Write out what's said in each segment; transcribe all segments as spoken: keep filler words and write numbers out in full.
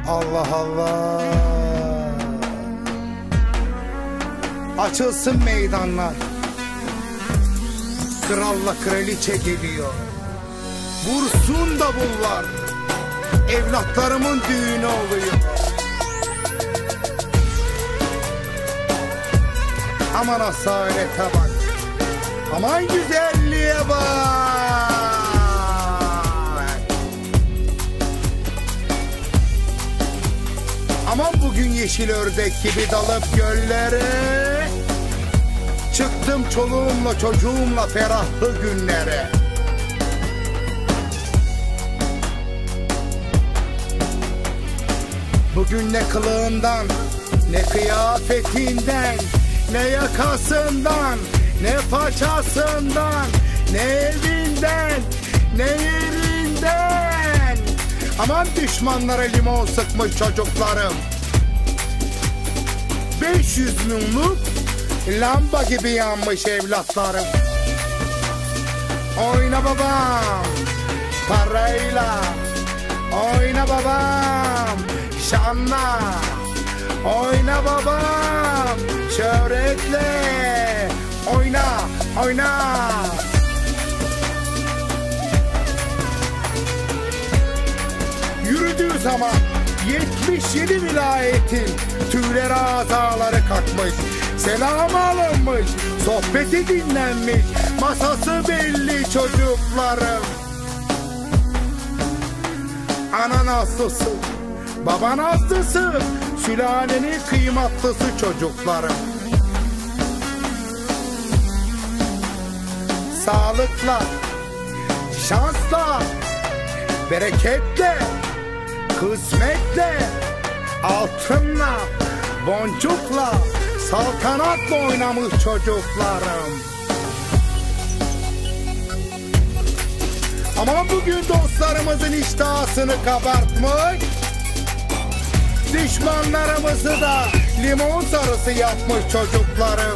Allah Allah. Açılsın meydanlar. Kralla kraliçe geliyor. Vursun davullar. Evlatlarımın düğünü oluyor. Aman asalete bak. Aman güzelliğe bak. Aman bugün yeşil ördek gibi dalıp göllere. Çıktım çoluğumla çocuğumla ferahlı günlere. Bugün ne kılığından, ne kıyafetinden, ne yakasından, ne paçasından, ne evinden, ne yerinden. Aman düşmanlara limon sıkmış çocuklarım. beş yüz mumluk lamba gibi yanmış evlatlarım. Oyna babam parayla, oyna babam şanla, oyna babam şöhretle, oyna oyna. Yürüdüğü zaman yetmiş yedi vilayetin tüyleri azaları kalkmış. Selam alınmış, sohbeti dinlenmiş, masası belli çocuklarım. Ana naslısı, baba naslısı, sülalenin kıymatlısı çocuklarım. Sağlıkla, şansla, bereketle, kısmetle, altınla, boncukla, saltanatla oynamış çocuklarım. Ama bugün dostlarımızın iştahını kabartmış, düşmanlarımızı da limon sarısı yapmış çocuklarım.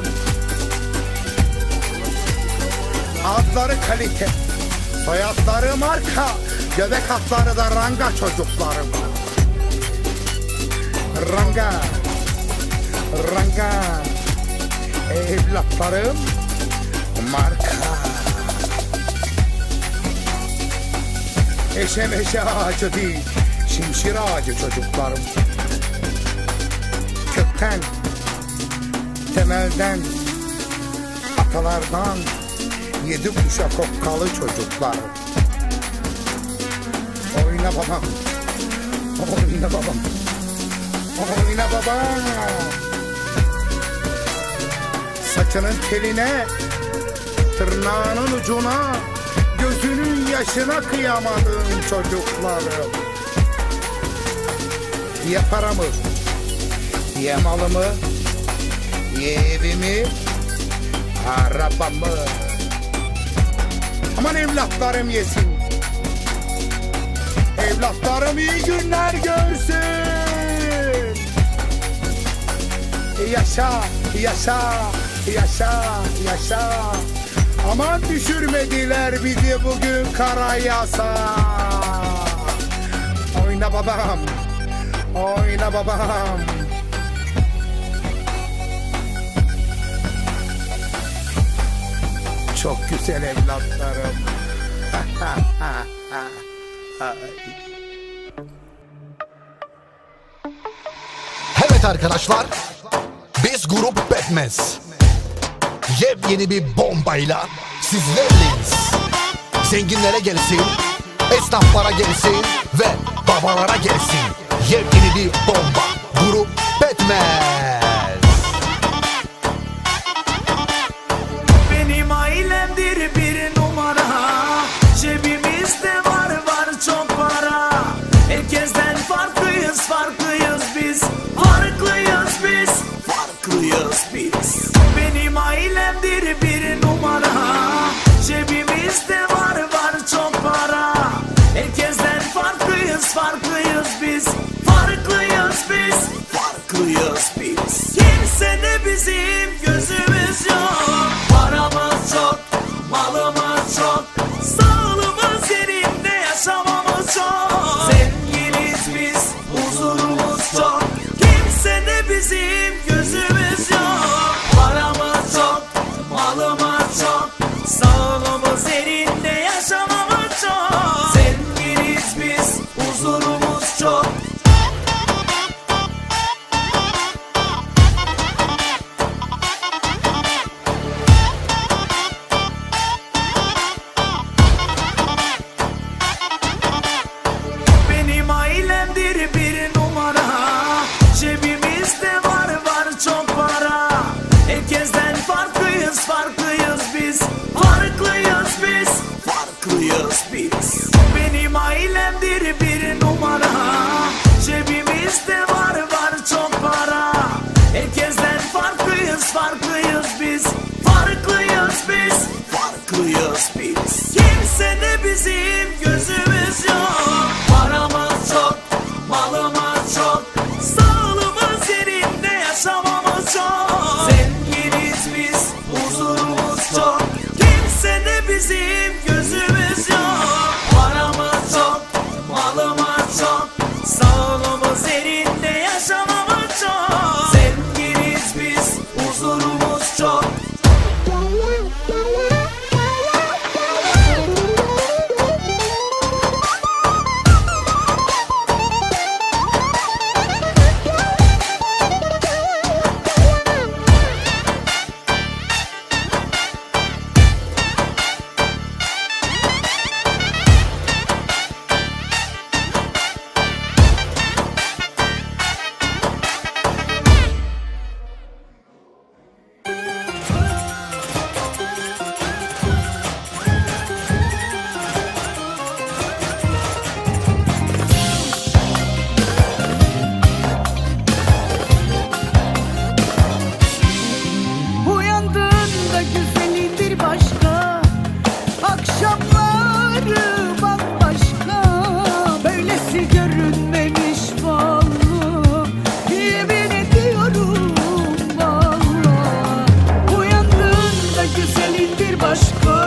Adları kalite, soyadları marka, göbek hatları da ranga çocuklarım. Ranga, ranga, evlatlarım marka. Eşe meşe ağacı değil, şimşir ağacı çocuklarım. Kökten, temelden, atalardan yedi kuşak okkalı çocuklarım. Oyna babam, oyna babam, oyna babam. Saçının teline, tırnağının ucuna, gözünün yaşına kıyamadığım çocuklarım. Ye paramı, ye malımı, ye evimi, arabamı. Aman evlatlarım yesin. Evlatlarım iyi günler görsün. Yaşa, yaşa, yaşa, yaşa. Aman düşürmediler bizi bugün kara yasa. Oyna babam, oyna babam. Çok güzel evlatlarım. Evet arkadaşlar, biz grup Betmez. Yepyeni bir bombayla sizlerleyiz. Zenginlere gelsin, esnaflara gelsin ve babalara gelsin. Yepyeni bir bomba, grup Betmez. Benim ailemdir bir numara, cebimizde var var çok para. Herkesten farklıyız, farklıyız biz, farklıyız biz, farklıyız biz. Benim ailemdir bir numara, cebimizde var var çok para. Herkesten farklıyız, farklıyız biz, farklıyız biz, farklıyız biz. bizim gözümüz yok. Paramız çok, malımız çok, sağlığımız yerinde, yaşamamız çok. Zenginiz biz, huzurumuz çok. Benim ailemdir bir numara, cebimizde var var çok para. Herkesten farklıyız, farklıyız biz, farklıyız biz, farklıyız biz. Benim ailemdir bir numara, cebimizde var var çok para. Herkesten farklıyız, farklıyız biz, farklıyız biz, farklıyız biz. Kimse de bizim gözümüz yok. Paramız çok, malımız çok, sağlığımız yerinde, yaşamamız çok. Zenginiz biz, huzurumuz çok. Kimse de bizim gözümüz yok. Paramız çok, malımız çok, sağlığımız yerinde, yaşamamız çok. Zenginiz biz, huzurumuz çok. Uyandığında güzelin bir başka, akşamları bambaşka. Böylesi görünmemiş vallahi, yemin ediyorum vallahi. Uyandığında güzelin bir başka,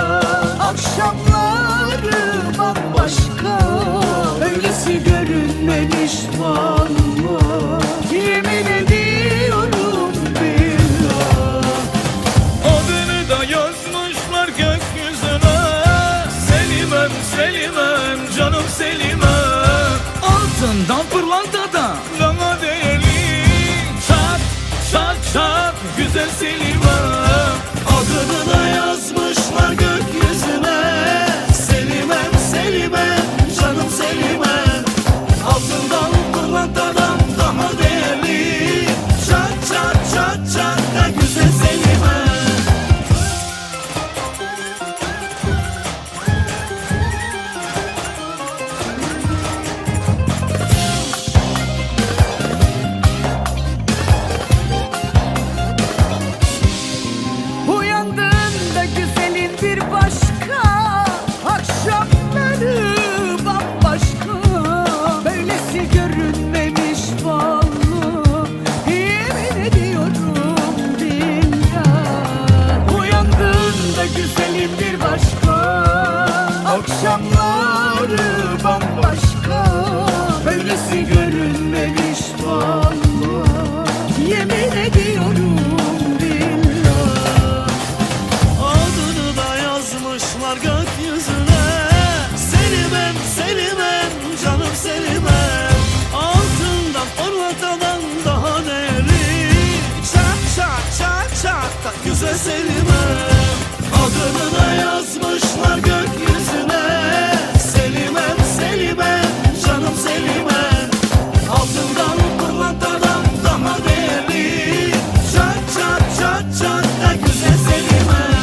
akşamları bambaşka. Böylesi görünmemiş vallahi, yemin ediyorum billah. Adını da yazmışlar gökyüzüne, Selimem, Selimem, canım Selimem. Altından pırlantadan bana değerli, çat, çat, çat, güzel Selimem. Adını da yazmışlar gökyüzüne, Selimem, Selimem, canım Selimem. Altından pırlantadan daha değerli, çat, çat, çat, çat, da güzel Selimem. Uyandığında güzelin bir başka, akşamları bambaşka. Böylesi görünmemiş vallahi, yemin ediyorum billah. Uyandığında güzelin bir başka, akşamları bambaşka. Böylesi görünmemiş vallahi, yemin ediyorum billah. Adını da yazmışlar gökyüzüne, Selimem, Selimem, canım Selimem. Altından ortadan daha değerli, çat çat çat çat da güzel Selimem. Adını da yazmışlar gökyüzüne, Selimem, Selimem, canım Selimem. Altından pırlantadan daha değerli, çat çat çat çat da güzel Selimem.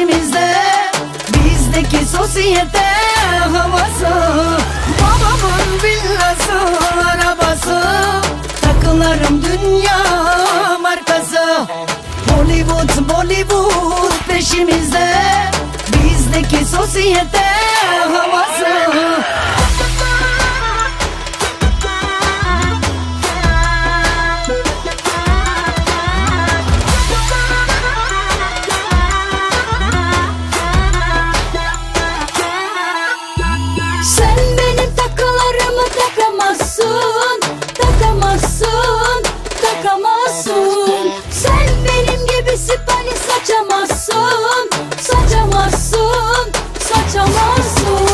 peşimizde. Bizdeki sosyete havası, babamın villası, arabası, takılarım dünya markası. Hollywood, Bollywood peşimizde. Bizdeki sosyete havası. Sen benim takılarımı takamazsın, takamazsın, takamazsın. Sen benim gibi sipali saçamazsın, saçamazsın, saçamazsın.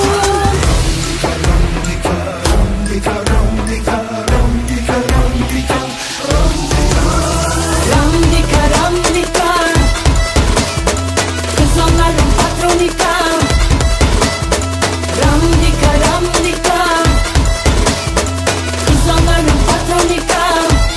Ramdika, ramdika, kız onların patronika. Ramdika, ramdika, kız onların patronika.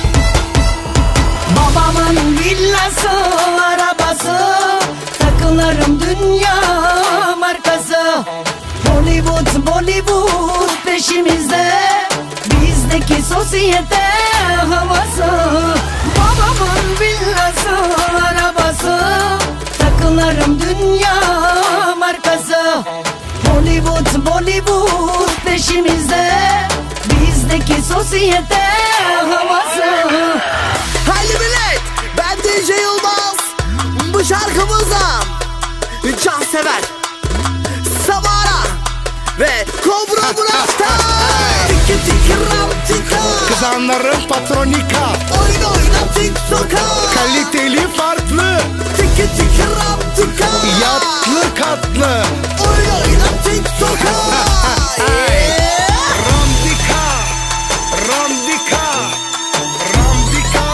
Babamın villası, arabası, takılarım dünya markası. Hollywood, Bollywood peşimizde. Bizdeki sosyete havası. Babamın villası, arabası, takılarım dünya markası. Hollywood, Bollywood peşimizde. Bizdeki sosyete havası. Haydi millet, ben D J Yılmaz. Bu şarkımızda Cansever, Samara ve Kobra Murat'ta. Tiki tiki ram tika, Kızanların patronika. oyun oyna TikTok'a. Kaliteli farklı, Tiki tiki ram tika, yatlı katlı. oyun oyna TikTok'a. Yeah. Ramdika, Ramdika, Ramdika.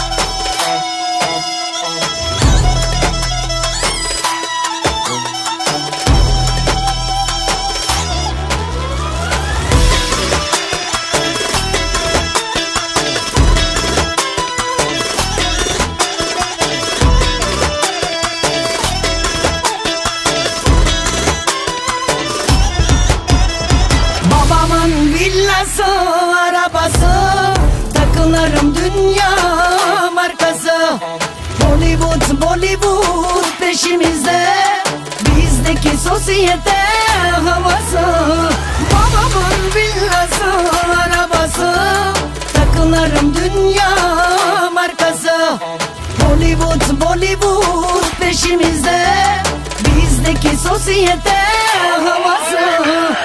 Babamın villası, arabası, takılarım dünya markası. Hollywood, Bollywood peşimizde. Bizdeki sosyete havası. Babamın villası, arabası, takılarım dünya markası. Hollywood, Bollywood peşimizde. Bizdeki sosyete havası.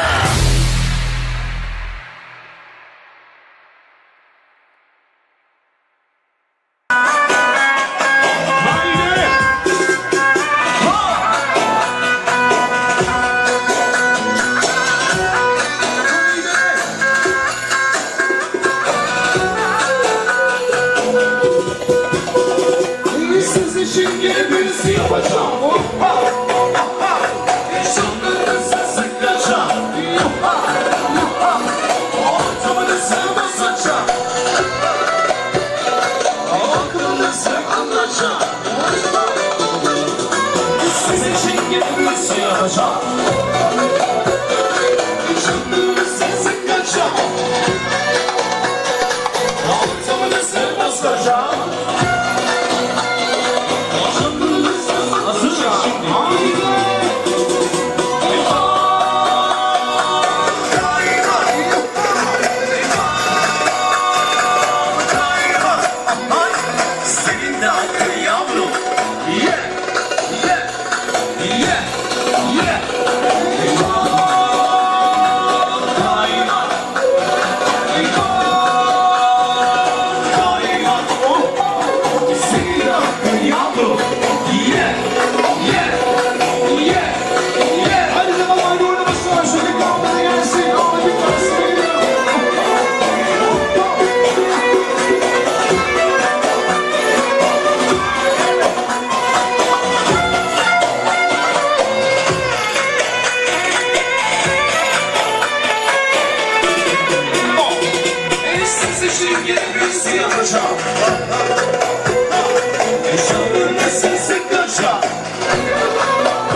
Siz için yeni birisi yapacağım. Yaşamların sesi kaçar. Ortamını sen basacağım. Aklını sen anlatacağım. Siz için yeni birisi yapacağım. Yaşamların sesi kaçar. Ortamını sen basacağım. yapacağım. Yaşamın sesi kaçar.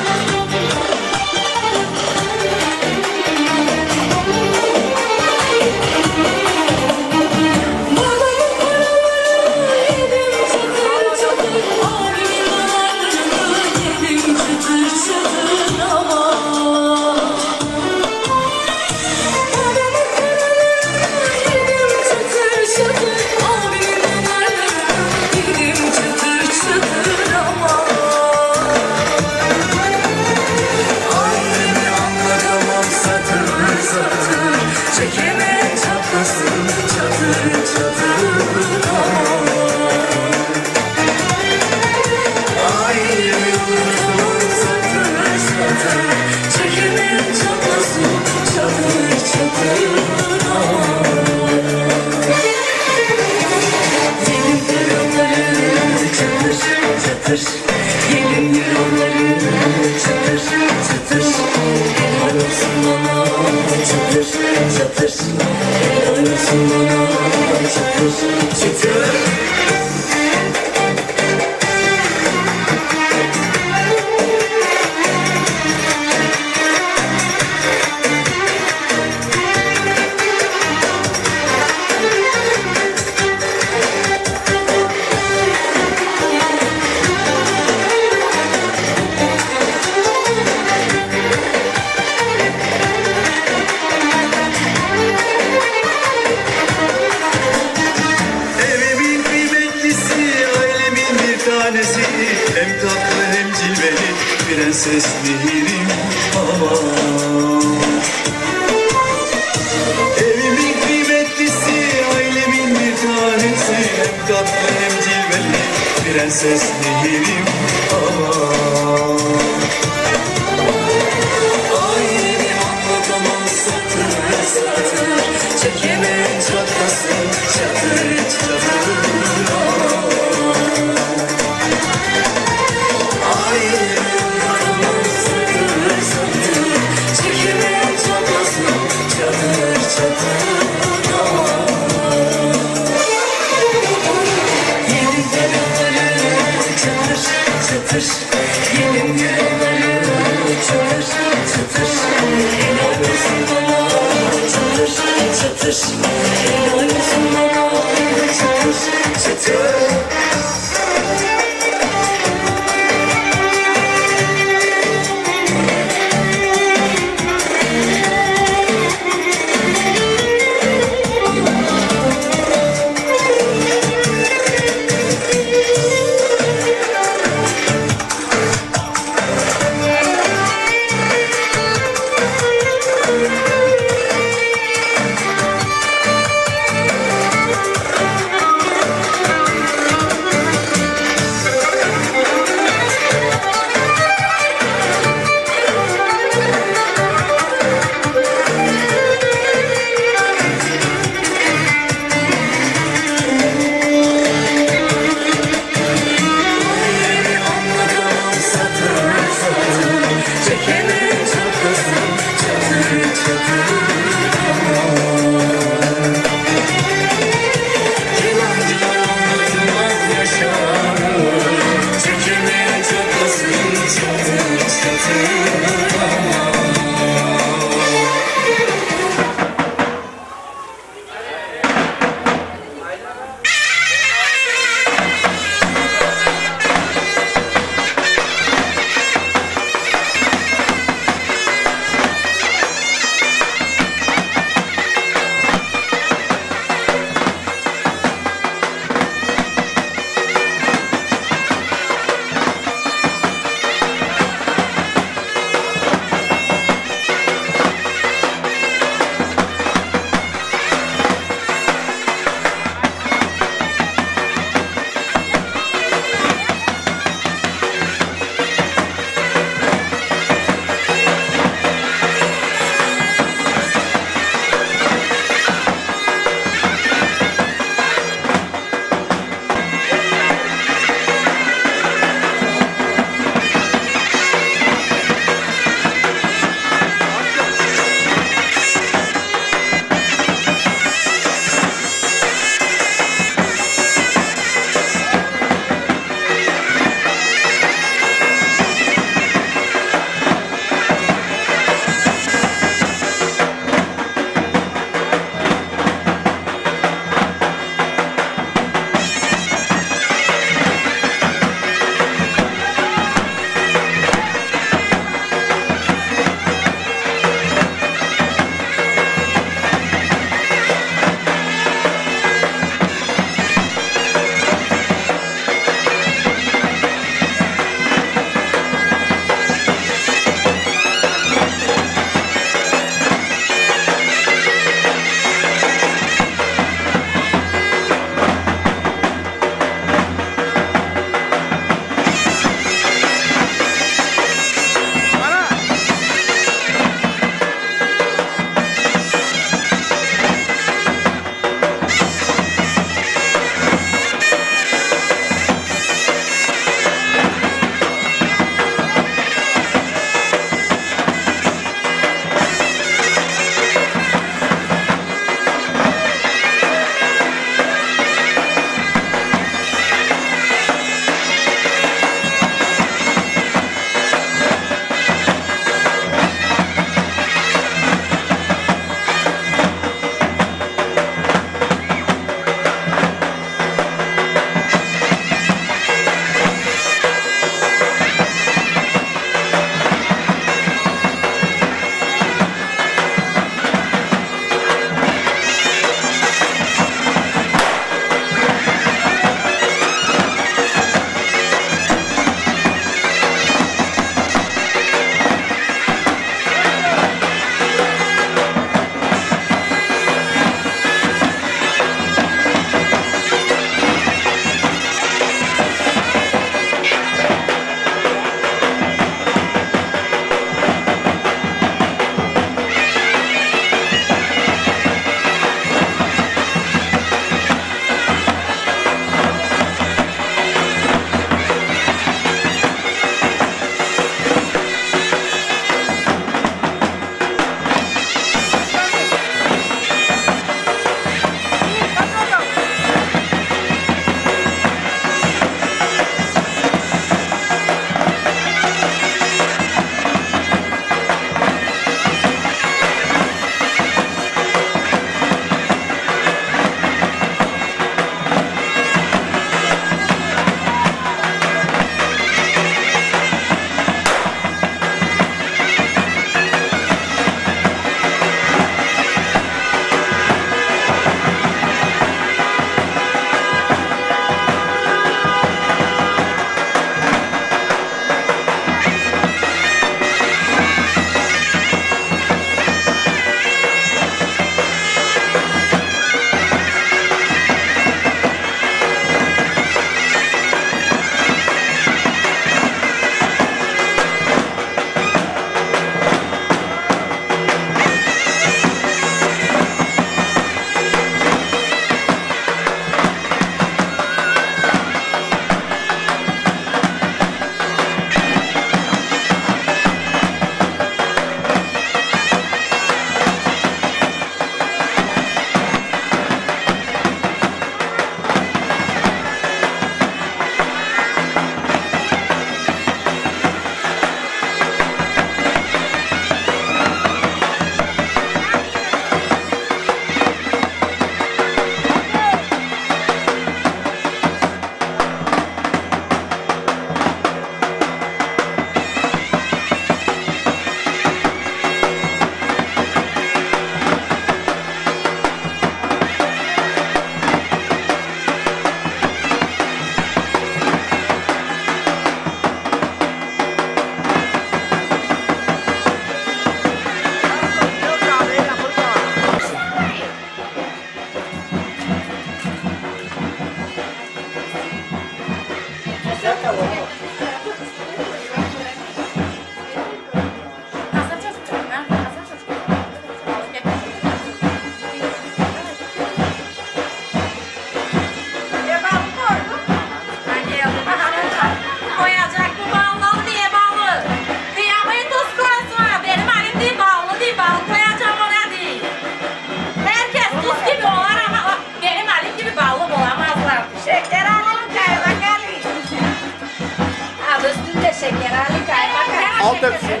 Alt hepsi.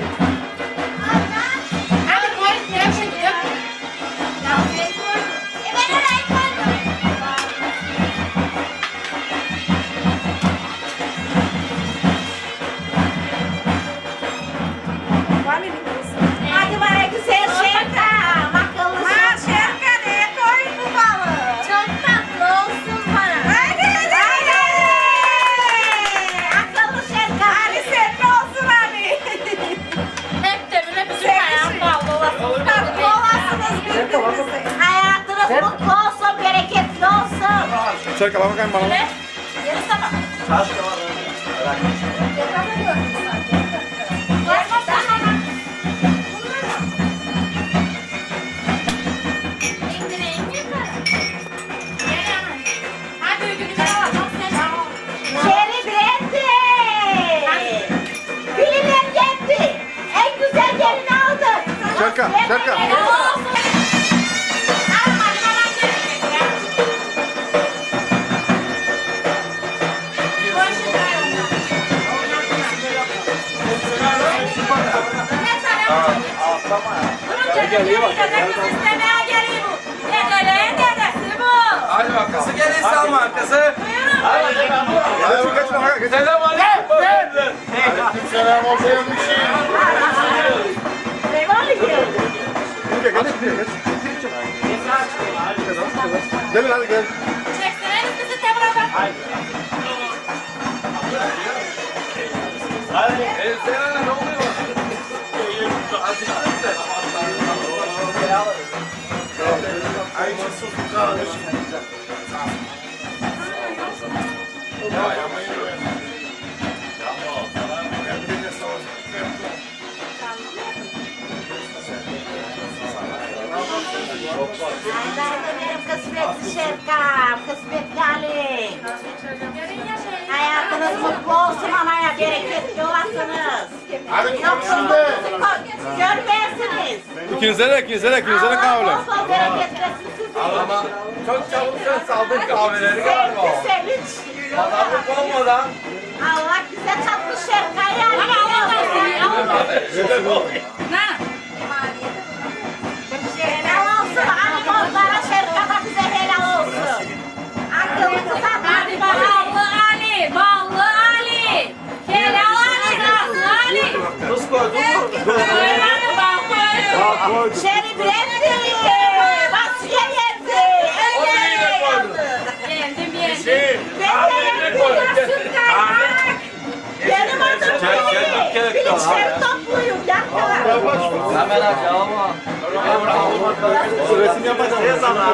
Hadi bana güzel şerkam, akıllı şerkam. Şerka ne koydu balı? Çok tatlı olsun bana. Hadi hadi hadi. Akıllı şerkam. Hadi senin olsun abi. Hep de böyle bizim hayatım olasınız. Tatlı olasınız birbirinize. Hayatınız mutlu olsun, bereketli olsun. Şerka bak bakayım bana. Ne? Yarı sabah. Taş da var. Şeri Brandi. Filmler geldi. En güzel gelini aldı. Şerka, Şerka. Hadi bak kızı gelin salma arkası. Hadi şu kaçma bak. Geç. Selam aleyküm. Selam olsun bir şey. Geç geç geç. Gelin hadi gel. Ee, Selena ne oluyor? Alıştın sen. Benim kısmetli Şerkam, kısmetli Ali. Hayatınız mutlu olsun anaya, bereketli olasınız. Yoksulluğunuzu görmeyesiniz. İkinize de ikinize de ikinize de kahve. Allah bol bereketlesin sizi. Ama çok çabuk sen saldın kahveleri galiba. Sevinç, sevinç. Adamlık olmadan. Allah bize tatlı Şerka'yı yani. Allah helal olsun. Ali Bozlar'a Şerka'da bize helal olsun. Aklımızı tatlı. Ballı Ali, ballı Ali. Helal Ali, ballı Ali. Tuz koy, tuz koy. Öğren ballı. Şeri Brandi. Basya geldi. O neyine koydun? Geldim geldim. Ben de yaptım. Benim adım Fili. Bilinçleri topluyum. Yakala. Hemen aç ama. Resim yapacağım. Ne zaman?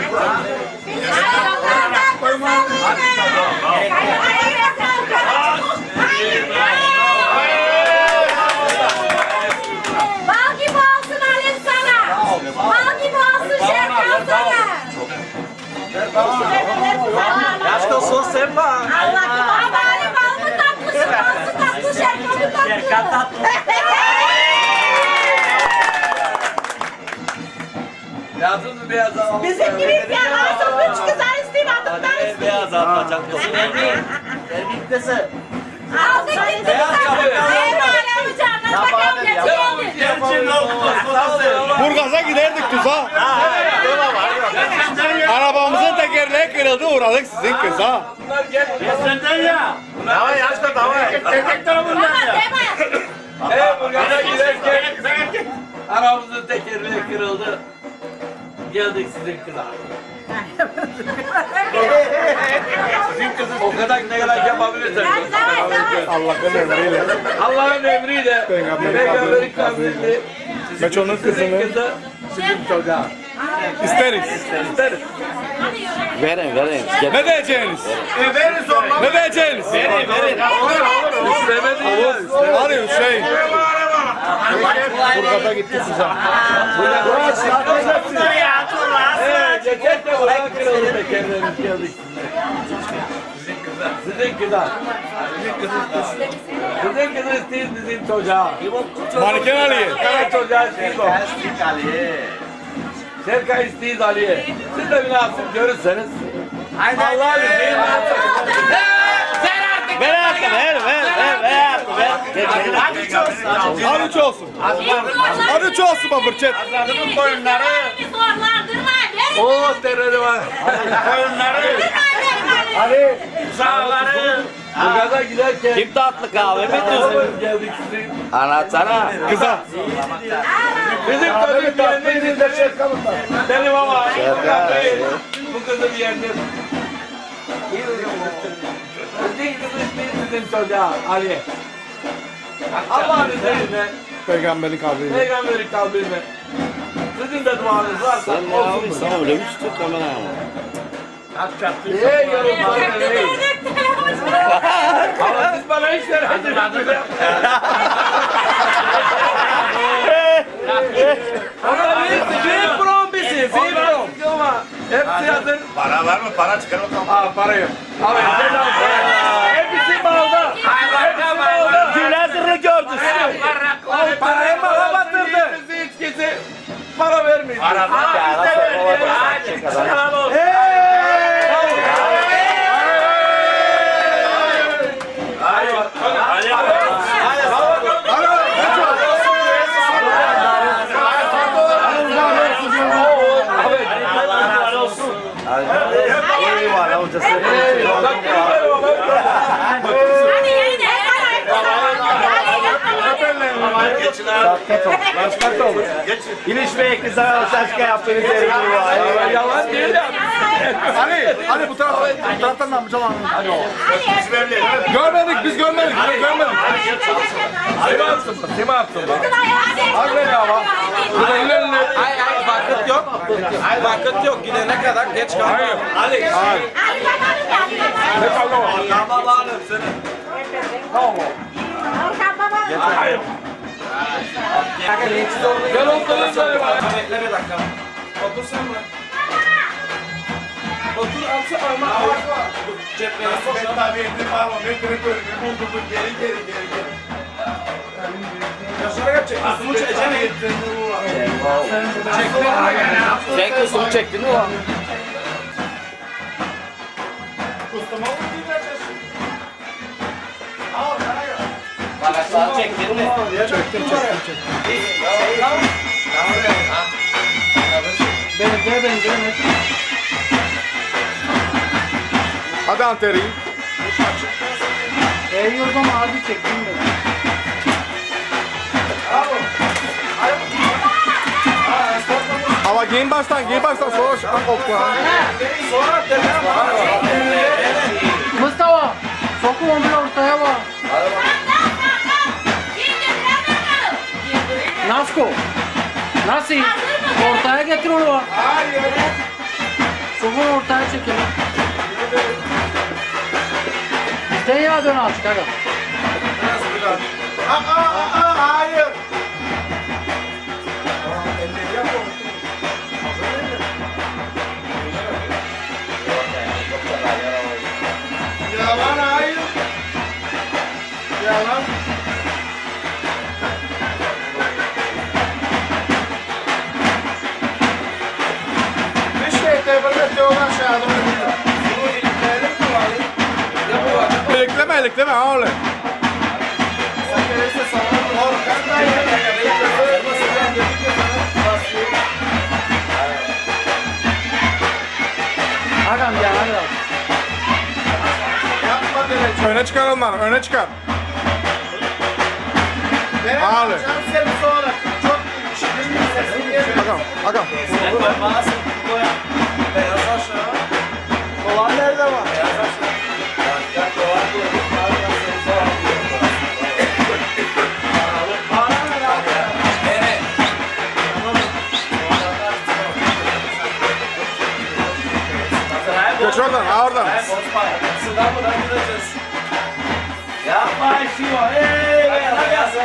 Bal gibi olsun Halim sana. Bal gibi olsun Şerkan sana. Yaşta sos sen var. Allah'ım baba Ali bal mı tatlı, şımarsı tatlı, Şerkan mı tatlı? Şerkan tatlı. Lazım mı beyaz ağabey? Bizim gibi bir ağzım üç kızar isteyeyim adımdan isteyeyim. Beyaz ağabey çakması. Erbiklesi. Aldık gitti Beyaz kızar. çabuk. Eyvallah amcanız bakalım geçelim. Burgaz'a giderdik tuza. Arabamızın tekerleği kırıldı, uğradık sizin kıza. Bunlar gel. Senden ya. Dava yaşta dava. Erkek tarafından ya. Evet Burgaz'a giderken arabamızın tekerleği kırıldı. Geldik sizin kıza. Sizin kızın o kadar ne kadar yapabilirsen. Allah'ın emriyle. Allah'ın emriyle. Peygamberin kavliyle. Ben onun Sizin kızını kızı sizin çocuğa. isteriz. İsteriz. Verin verin. Ne diyeceğiniz? E verin sonra. Ne diyeceğiniz? Verin verin. İstemedi ya. Hadi Hüseyin. Burgaz'a gitti tuza. Evet, geçen de buraya kırıldı tekerlerimiz geldik sizin kıza. Sizin kızı Sizin kızı isteyiz bizim çocuğa. Maniken Ali'ye. Kara çocuğa isteyiz o. Şerka isteyiz Ali'ye. Siz de münasip görürseniz. Allah'ın izniyle. Ver artık ver ver ver ver ver. Hadi üç olsun. Hadi üç olsun. Hadi üç olsun babırçet. Azadımın koyunları. Zorlandırma. Oo terörü var. Koyunları. Hadi. Sağları. Bu kadar giderken. Kim tatlı kahve mi diyorsun? Geldik sizin. Anlatsana. Kıza. Bizim tabii beğendiğiniz de şey kalırlar. Benim ama. Bu kızı beğendim. Değil bizim çocuğa Ali. Allah'ın izniyle. Peygamberin kabriyle. Peygamberin kalbine. Sizin de duanız varsa Sen ne olsun. yapıyorsun? Sana öyle mi tutuyor kamera ama? Ey yorumlar ey. Ama siz bana hiç vermediniz. Ama bir from bizi, bir from. Hepsi hazır. Para var mı? Para çıkar bakalım. Aa para yok. Abi sen al. Hepsi balda. Hepsi balda. Gülazır'ı gördün. Parayı mı batırdı? Bizi hiç kimse para vermiyor. Para mı? Aa biz de verdik. Selam olsun. İlişmeye kızlara şaşka yaptığınız yerim var. Yalan değil ya. Ali, Ali bu tarafa. Bu taraftan ne yapacağım abi? Hadi o. Görmedik biz görmedik. Biz görmedik. Kim yaptın? Kim yaptın? Al beni ama. Ay ay vakit yok. Vakit yok. Gidene kadar geç kalma. Ali. Ne kaldı o? Tamam bağlı seni. Tamam. Hayır. Gel oturun söyle bana. Bekle bir dakika. Otur sen mi? Otur altı alma. Ceplerine sok. Ben tabii indim var ama ben kırık görünüyorum. Buldum geri geri geri geri. Yaşara yapacak. Üstümü çekeceğim. Çek üstümü çektin mi o? Kustuma mı diyeceğiz? Bagajları çektin mi? Çektim çektim çektim. Benimkine benzemez. Hadi Anteri. Ey yoldan abi çektim ben. Ama giyin baştan giyin baştan sonra şıkmak koptu ha. Mustafa, sokun onu bir ortaya bak. Nasko, nasıl? Ortaya getir onu. Sokun ortaya çekelim. Sen ya dön artık aga. Hayır. Yalan hayır. Yalan. İşte tebrik olan şey adamı. Elekleme elekleme ha öyle. Agam ya hadi. Öne çıkar onları, öne çıkar. Abi. Agam, agam. Kovan nerede var? Geç oradan, ha oradan. Sınavdan gideceğiz. Yapma işi var. Hey, hadi yazın.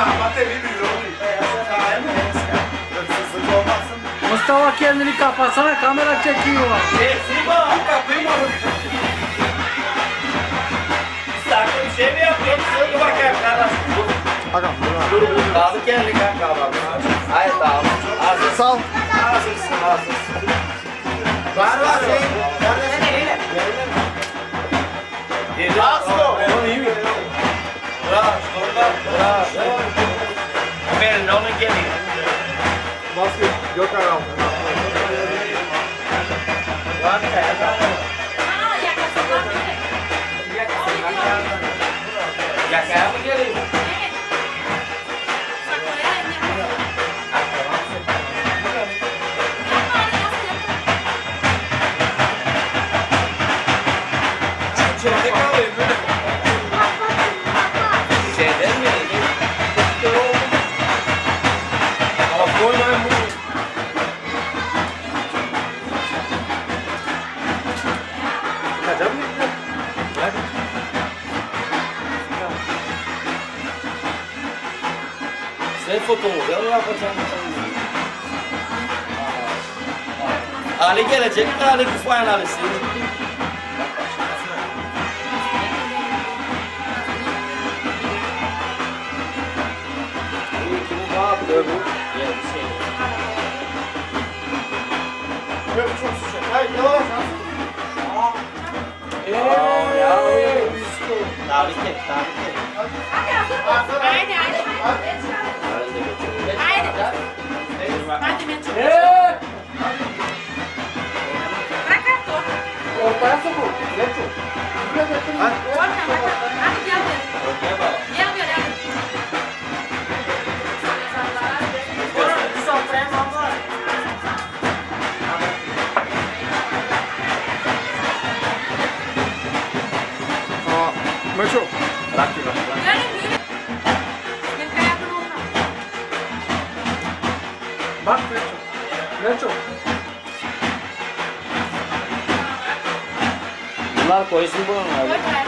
Mustafa kendini kapatsana, kamera çekiyor. Hepsi var. Kapıyı mı? Sakın bir şey mi yapıyorsun? Dur bakayım kardeş. Agam, Dur dur. Kaldı kendi kanka abi. Hayır tamam. Hazır. sal. Hazırsın hazırsın. Var var şey. Nasıl? İyi mi? Bravo. Verin onu gelin. Maske yok herhalde. Var mı? Yakaya mı gelin? Şeyden mi? Koymayın bunu. Kaçalım mı? Sen fotoğrafı yapacaksın. Ali gelecek, Ali Kufay'ın Ali'si. Kimin ne yapıyor bu? Evet çok sıcak. Hayır yavaş. Eee. Tebrik et, tebrik et. Haydi haydi. Haydi. Hadi Metin. Eee. Bırak artık. Ortaya sokun. Ne çok? Buraya getirin. Orta bak. Hadi gel gel. Gel gel gel. Meşo. Bırak bir bak. Yürü yürü. Gel kayakın olma. Bak Meşo. Meşo. Bunlar koysun bunu. Koy kayakın.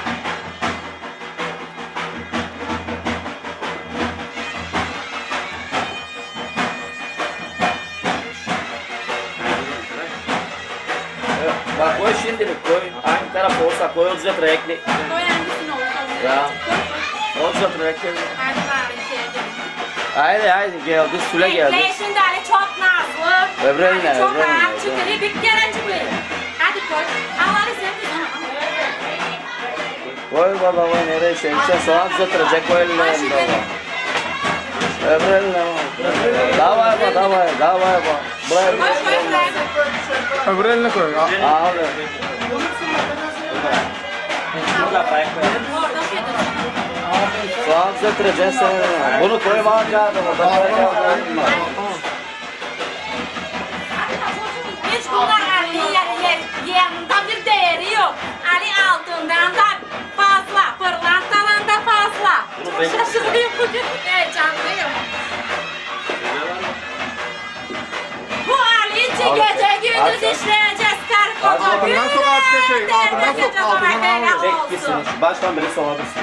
Bak koy şimdilik koy. Hangi taraf olsa koy olacak renkli. Koy hangisini olursa. Ya. Koy koy. Olacak renkli. Hadi bari şeyde. Haydi haydi geldi süre geldi. Bekleyin de Ali çok nazlı. Öbreline, Ali çok öbreline, rahat öbreline. çıkıyor. Bir kere çıkıyor. Hadi koy. Al Ali sen de sana. Koy baba koy nereye sen sen soğan düzeltecek koy eline elinde baba. Öbür eline baba. Davay baba davay davay baba. Buraya Koy koy buraya. Öbür eline koy. Abi. Burada bırak koy. Orada şey de. Soğan düzelteceksin sen. Bunu koy bana kağıdı burada. Hiç bunlar Ali yer yer yanında bir değeri yok. Ali altından da fazla, pırlantadan da fazla. Çok şaşırıyorum bugün. Heyecanlıyım. Bu Ali için gece gündüz işleyeceğiz karı koca. Altından sonra artık şey, altından Gece sok, altından gece al. Çek gitsin. Baştan beri soğadırsın.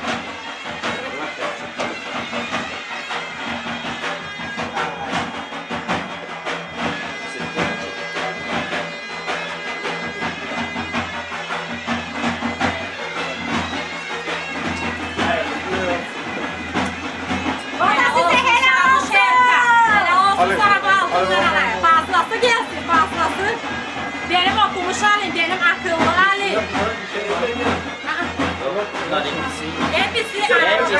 Bana size helal olsun. Helal olsun sana bu altınlara. Fazlası gelsin fazlası. Benim okumuş halim, benim akıllı halim. Hepsi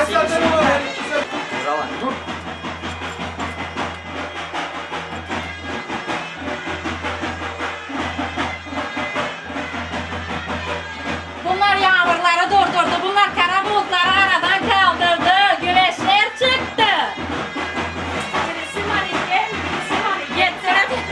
bunlar yağmurları durdurdu, bunlar kara bulutları aradan kaldırdı, güneşler çıktı. Birisi var gel, birisi var getsene bir.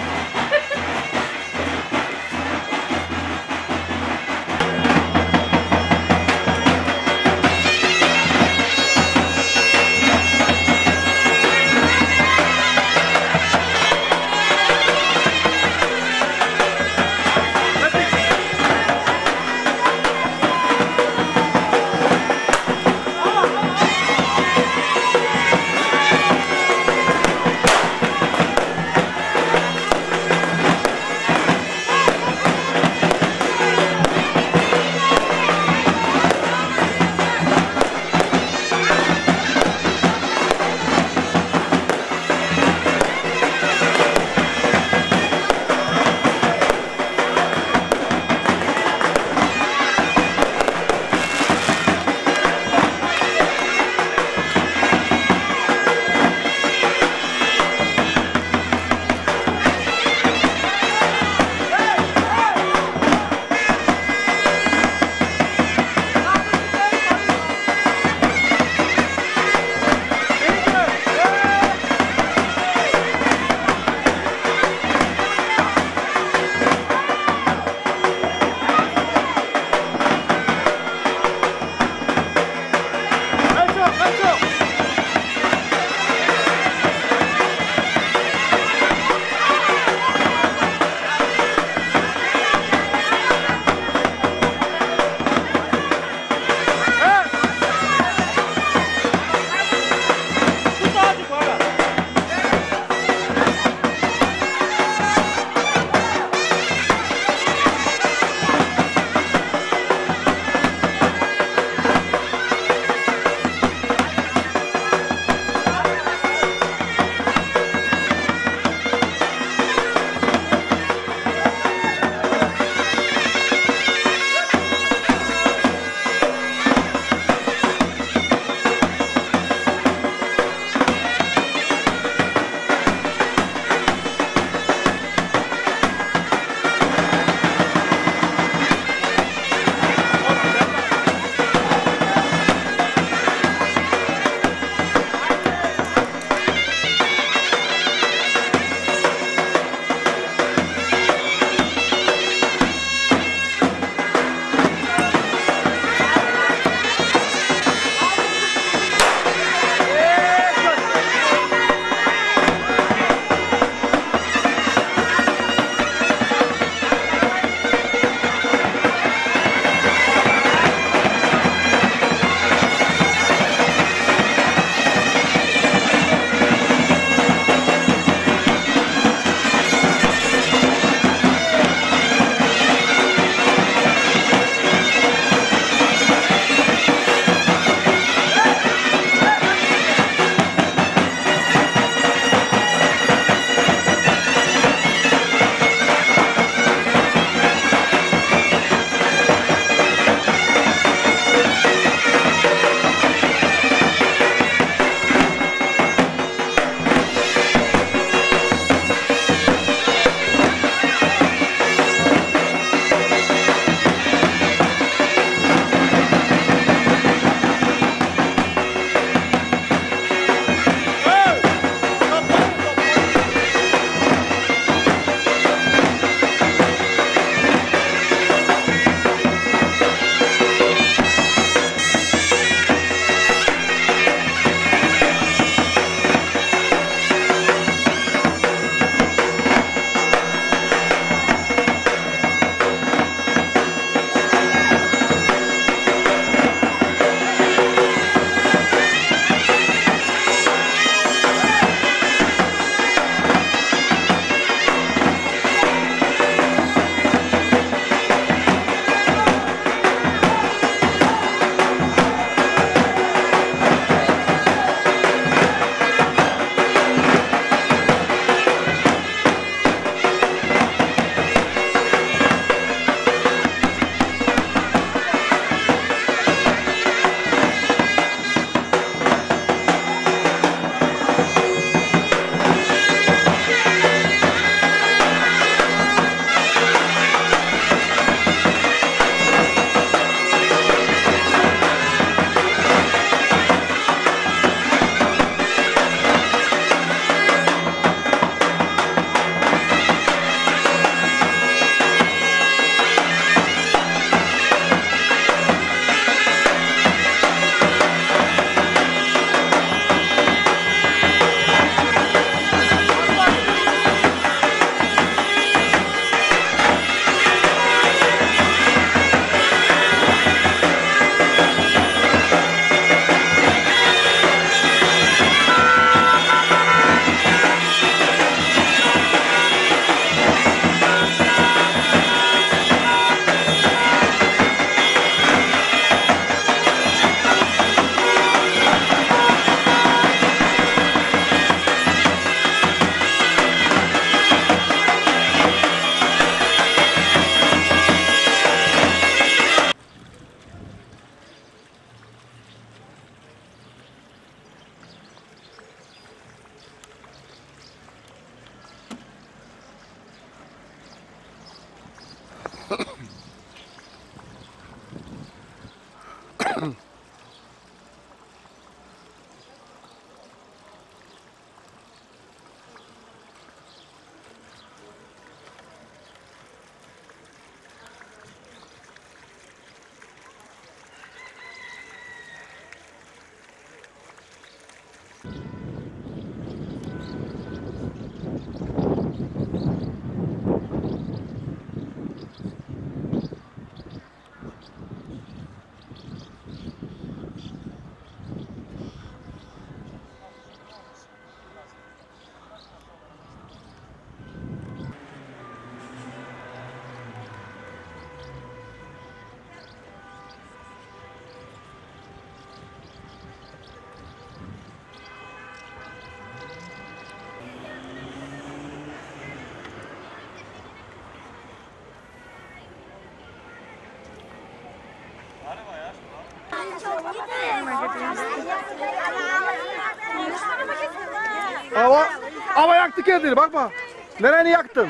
Hava, hava yaktı kendini bakma. Nereni yaktın?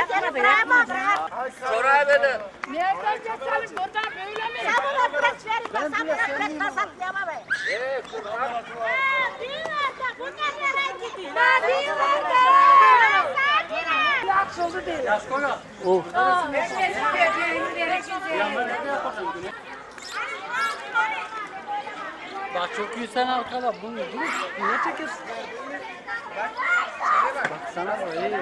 Soray beni. Nereden geçelim? Buradan böyle mi? Sabuna bırak verin. Sabuna bırak nasıl diyemem ben. Eee kurban. Bu nereye gidiyor? Yakışıldı değil. Of. Bak çok iyi sen arkada bunu dur. Niye çekiyorsun? Bak sana böyle.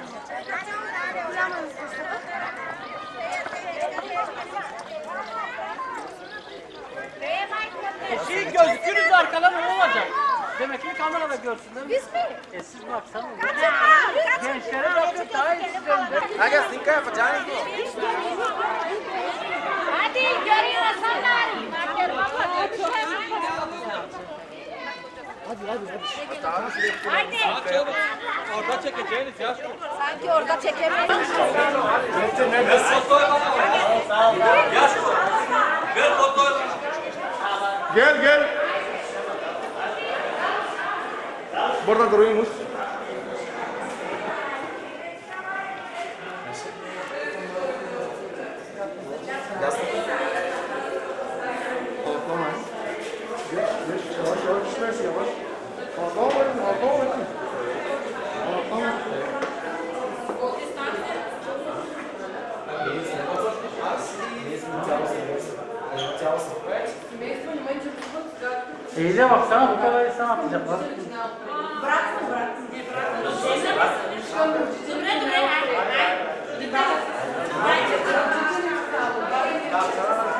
Şey gözükürüz arkadan ne olacak? Demek ki kamerada görsünler. Biz mi? E siz baksana. Gençlere bakın daha iyi sizden. Aga sinka yapacağız mı? Hadi görüyorsan bari. Hadi hadi hadi. Hadi. Orada çekeceğiniz ya. Sanki orada çekemeyiz. Gel gel. Burada duruyormuş. Kalkamayız. Geç geç yavaş yavaş düşmez yavaş. Kalkamayız kalkamayız. Kalkamayız. İyice baksana bu kadar insan atacaklar. Bıraksın bıraksın. Dur dur.